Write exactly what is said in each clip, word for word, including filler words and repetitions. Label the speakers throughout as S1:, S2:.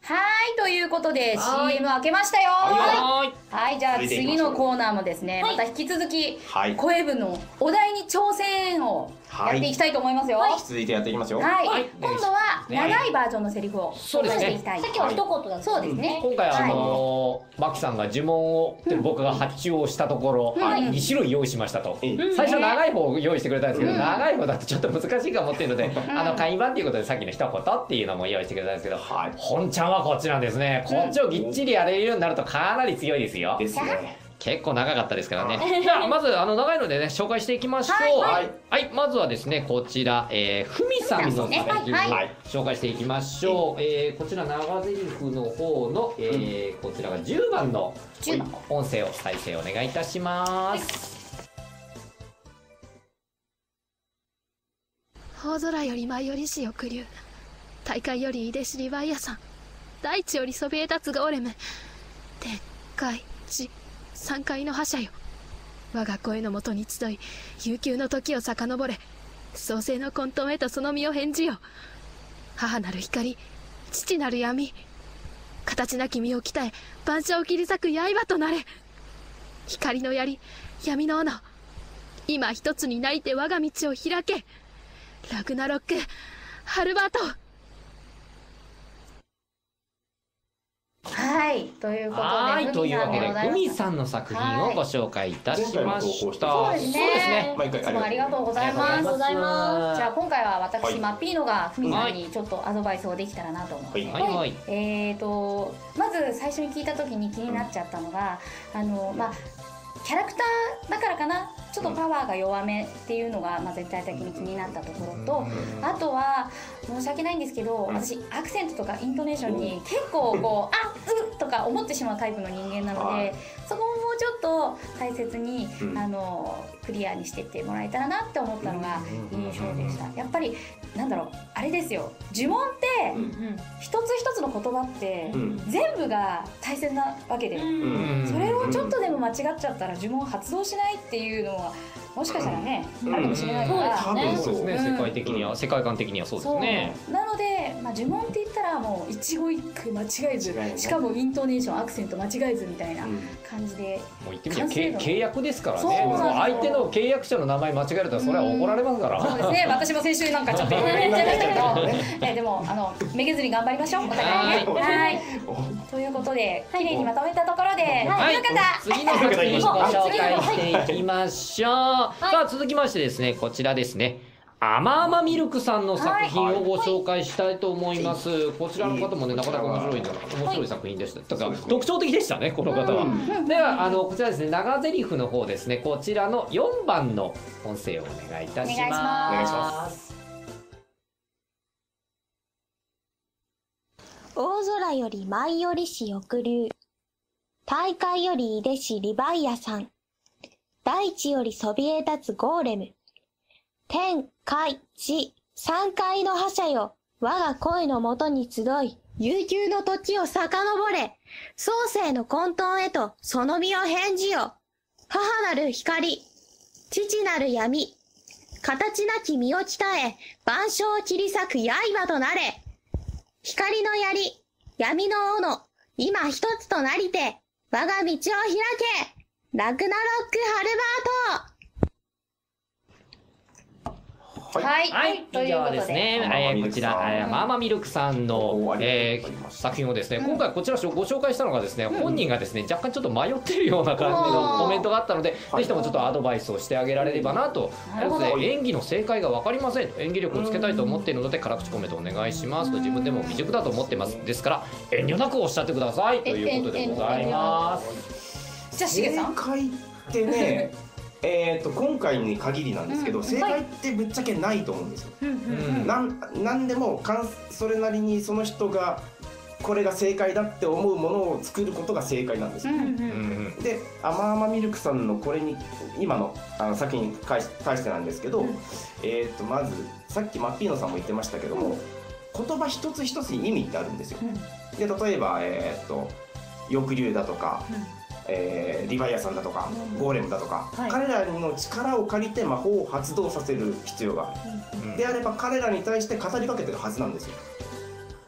S1: はい、ということで シーエム 開けましたよ。
S2: はい
S1: はい、じゃあ次のコーナーもですね、また引き続き声部のお題に挑戦をやっていきたいと思いますよ。
S3: 続いてやっていきますよ。
S1: はい、今度は長いバージョンのセリフを
S2: そうですね。
S1: していきたい。
S4: さっきは一言だった。
S1: そうですね。
S2: 今回あのマキさんが呪文を僕が発注をしたところに種類用意しましたと。最初長い方を用意してくれたんですけど、長い方だとちょっと難しいかもっていうので、あの簡易版っていうことでさっきの一言っていうのも用意してくれたんですけど、本ちゃんはこっちなんですね。こっちをぎっちりやれるようになるとかなり強いですよ。
S3: ですね。
S2: 結構長かったですからね。じゃあまずあの長いのでね紹介していきましょう。はい、はい、まずはですねこちら、えー、ふみさんの作品を紹介していきましょう。えー、こちら長ゼリフの方の、えー、こちらがじゅうばんの音声を再生お願いいたします。
S5: 大空より舞よりし翼竜、大海より井出しリヴァイアさん、大地よりそびえ立つゴーレム、でっかい地三階の覇者よ、我が声のもとに集い悠久の時を遡れ、創世の混沌へとその身を返じよ。母なる光、父なる闇、形なき身を鍛え万象を切り裂く刃となれ。光の槍、闇の斧、今一つになりて我が道を開け。ラグナロック、ハルバート。
S1: はい、ということで、
S2: はいというわけでふみさんの作品をご紹介いたしました。
S1: そうですね。いつもありがとうございます。じゃあ今回は私マッピーノがふみさんにちょっとアドバイスをできたらなと思います。はい。えっとまず最初に聞いた時に気になっちゃったのが、あのまあキャラクターだからかな、ちょっとパワーが弱めっていうのが、まあ、全体的に気になったところと、あとは申し訳ないんですけど、私アクセントとかイントネーションに結構こう「あっうっ」とか思ってしまうタイプの人間なので、そこももうちょっと大切にあのクリアにしてってもらえたらなって思ったのが印象でした。やっぱりなんだろう、あれですよ、呪文って一つ一つの言葉って全部が大切なわけで、それをちょっとでも間違っちゃったら呪文発動しないっていうのはもしかしたらね、あるかもしれないから。
S2: そうですね、世界的には世界観的にはそうですね。
S1: なので、まあ、呪文って言ったらもう一語一句間違えず、しかもイントネーションアクセント間違えずみたいな感じで、
S2: もう言ってみれば契約ですからね。相手の契約者の名前間違えるとそれは怒られますから。
S1: そうですね、私も先週なんかちょっと言っちゃいましたけど、でもあのめげずに頑張りましょう、お互いね。はい。ということで綺麗にまとめたところで、
S2: 次の作品をご紹介していきましょう。さあ続きましてですね、こちらですね、あまあまミルクさんの作品をご紹介したいと思います。こちらの方もね、なかなか面白い面白い作品でした。だから特徴的でしたね、この方は。ではあのこちらですね、長ゼリフの方ですね、こちらのよんばんの音声をお願いいたします。お願いします。
S6: 大空より舞よりし翼竜、大海より井出しリヴァイアさん、大地よりそびえ立つゴーレム、天海地三階の覇者よ、我が声のもとに集い悠久の時を遡れ、創世の混沌へとその身を返じよ。母なる光、父なる闇、形なき身を鍛え万象を切り裂く刃となれ。光の槍、闇の斧、今一つとなりて我が道を開け。ラグナロックハルバート。
S1: はい、
S2: はい、ということですね、えー、こちら、えー、マーマミルクさんの、えー、作品をですね、今回こちらご紹介したのがですね、本人がですね若干ちょっと迷ってるような感じのコメントがあったので、ぜひともちょっとアドバイスをしてあげられればなと。なので演技の正解が分かりません、演技力をつけたいと思っているので辛口コメントお願いしますと、自分でも未熟だと思ってますですから遠慮なくおっしゃってくださいということでございます。
S1: じゃあしげさん、
S3: 正解ってねえーと今回に限りなんですけど、正解ってぶっちゃけないと思うんですよ。なんなんでもかんそれなりにその人がこれが正解だって思うものを作ることが正解なんですよ。で、あまあまミルクさんのこれに今のあの作品に対してなんですけど、えーとまずさっきマッピーノさんも言ってましたけども、言葉一つ一つに意味ってあるんですよ。で、例えばえーと翼竜だとか、えー、リヴァイアさんだとか、うん、ゴーレムだとか、はい、彼らの力を借りて魔法を発動させる必要がある、うん、であれば彼らに対して語りかけてるはずなんですよ。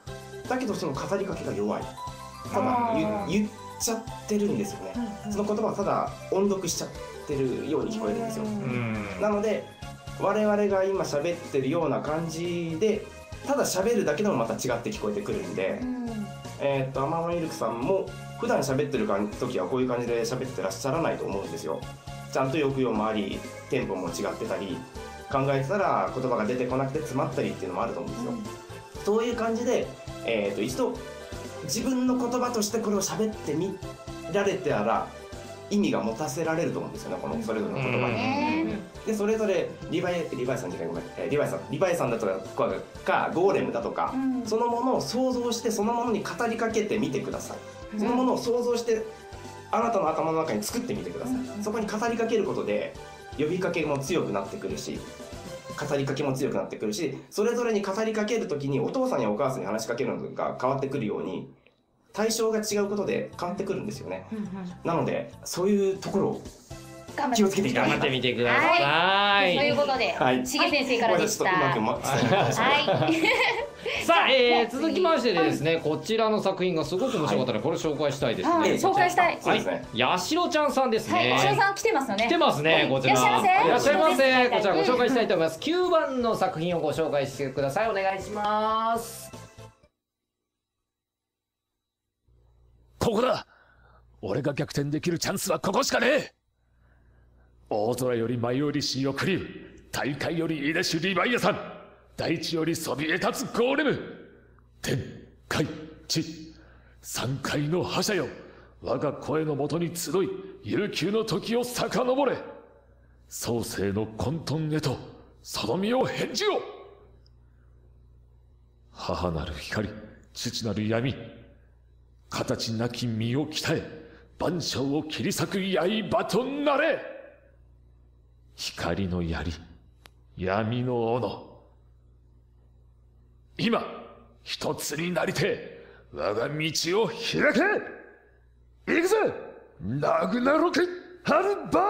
S3: だけどその語りかけが弱い。ただ言っちゃってるんですよね。その言葉はただ音読しちゃってるように聞こえるんですよ。なので我々が今喋ってるような感じでただ喋るだけでもまた違って聞こえてくるんで、えっとアママミルクさんも普段喋ってる時はこういう感じで喋ってらっしゃらないと思うんですよ。ちゃんと抑揚もありテンポも違ってたり、考えてたら言葉が出てこなくて詰まったりっていうのもあると思うんですよ。そういう感じで、えっと一度自分の言葉としてこれを喋ってみられたら意味が持たせられると思うんですよね、このそれぞれの言葉に。でそれぞれリヴァイリヴァイさんじゃないごめん、えー、リヴァイさんリヴァイさんだとかゴーレムだとか、うん、そのものを想像してそのものに語りかけてみてください。そのものを想像してあなたの頭の中に作ってみてください。うん、そこに語りかけることで呼びかけも強くなってくるし、語りかけも強くなってくるし、それぞれに語りかけるときにお父さんやお母さんに話しかけるのが変わってくるように対象が違うことで変わってくるんですよね。うんうん、なのでそういうところを気をつけていただいて
S2: 頑張ってみてください。はい、
S1: ということで、はい、しげ先生からでした。はい。
S2: さあ、えー、続きましてでですね、こちらの作品がすごく面白かったので、これ紹介したいですね。
S1: 紹介したい。
S2: はい。やしろちゃんさんですね。
S1: やしろさん来てますよね。
S2: 来てますね。こちら。
S1: いらっしゃいませ。
S2: いらっしゃいませ。こちらご紹介したいと思います。きゅうばんの作品をご紹介してください。お願いします。
S4: ここだ。俺が逆転できるチャンスはここしかねえ。大空より舞い降りし翼竜、大海よりいでしリヴァイアさん、大地よりそびえ立つゴーレム、天海地三海の覇者よ、我が声のもとに集い悠久の時を遡れ、創世の混沌へとその身を返じよ。母なる光、父なる闇、形なき身を鍛え万象を切り裂く刃となれ。光の槍、闇の斧、今一つになりて我が道を開け。行くぜラグナロクハルバー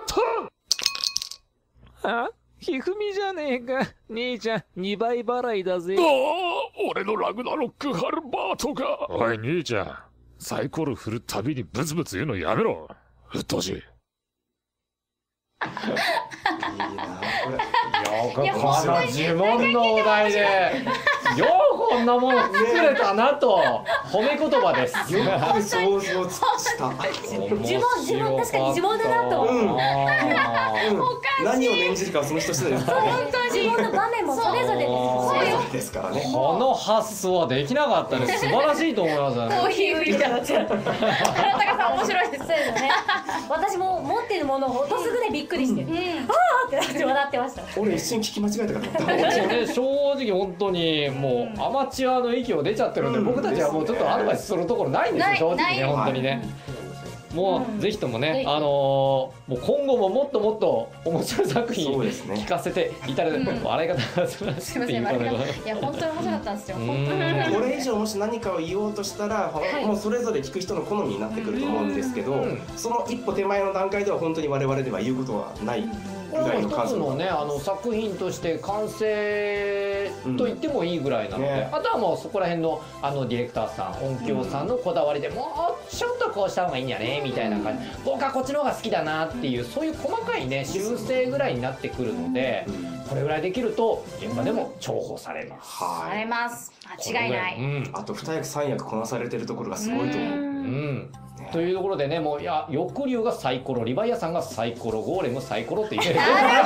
S4: ト。
S7: あ、ひふみじゃねえか。兄ちゃんにばい払いだぜ。
S4: ああ、俺のラグナロックハルバートが。おい兄ちゃん、サイコロ振るたびにブツブツ言うのやめろ。うっとうしい。
S3: いいなこ
S2: れ。よくこの呪文のお題でようこんなもの作れたなと褒め言葉です。
S3: よく想像つした
S1: 呪文呪文確かに呪文だなと、うん、
S3: 何を念じるかはその人次第ですからね。
S1: 本当に呪文の場面もそれぞれです
S3: ですからね。
S2: この発想はできなかったです。素晴らしいと思いますね。
S1: コーヒー売りだなっちゃう。原高さん面白いです。そうですね。私も持ってるものを落とすぐらいびっくりして、うん、ああってなって笑ってました。
S3: 俺一瞬聞き間違えたかと思った。
S2: ね、正直本当にもうアマチュアの域を出ちゃってるんで、うん、僕たちはもうちょっとアドバイスするところないんですよ、正直ね、本当にね。もうぜひともね、あのもう今後ももっともっと面白い作品聞かせていただいて、笑い方が素晴らしいっていうか、い
S1: や本当に面白かったんですよ。こ
S3: れ以上もし何かを言おうとしたら、もうそれぞれ聞く人の好みになってくると思うんですけど、その一歩手前の段階では本当に我々では言うことはない。
S2: これは一つのね、あの作品として完成と言ってもいいぐらいなので、うんね、あとはもうそこら辺のあのディレクターさん、音響さんのこだわりで、もうちょっとこうした方がいいんやねみたいな感じ、僕はこっちの方が好きだなっていう、そういう細かいね修正ぐらいになってくるので、これぐらいできると現場でも重宝されます。
S1: されます。間違いない。うん、
S3: あとに役さん役こなされてるところがすごいと思う。
S2: うんというところでね、もういや翼竜がサイコロ、リヴァイアさんがサイコロ、ゴーレムサイコロって言ってる。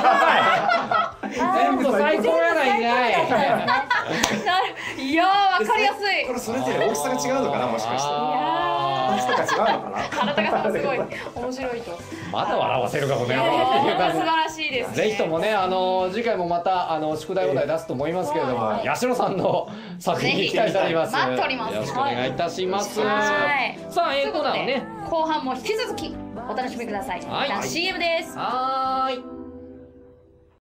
S2: 全部サイコロやないんかい。
S1: いやーわかりやすい。
S3: これそれぞれ大きさが違うのかな、もしかして。いや大きさが違うのかな。
S1: 原高さんすごい面白いと。
S2: まだ笑わせるかもね。
S1: 素晴らしいです。
S2: ぜひともね、あの次回もまたあの宿題お題出すと思いますけれども、八代さんの作品に期待しております。
S1: 待っております。
S2: よろしくお願いいたします。さあ、えー、コーナーね。
S1: 後半も引き続きお楽しみください。一旦 シーエム です。
S2: はーい。